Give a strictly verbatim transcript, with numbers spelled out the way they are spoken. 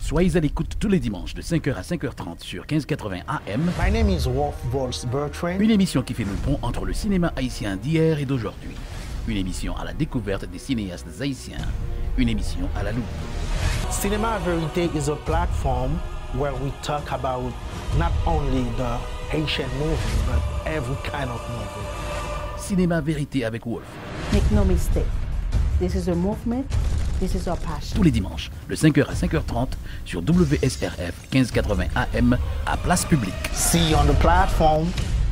Soyez à l'écoute tous les dimanches de cinq heures à cinq heures trente sur quinze quatre-vingts A M. My name is Wolf Vols Bertrand. Une émission qui fait le pont entre le cinéma haïtien d'hier et d'aujourd'hui. Une émission à la découverte des cinéastes haïtiens. Une émission à la loupe. Cinema Verite is a platform where we talk about not only the Haitian movie, but every kind of movie. Cinéma Vérité avec Wolf. Make no mistake. This is a movement. This is our passion. Tous les dimanches, de cinq heures à cinq heures trente sur W S R F quinze quatre-vingts A M à Place Publique. See you on the platform.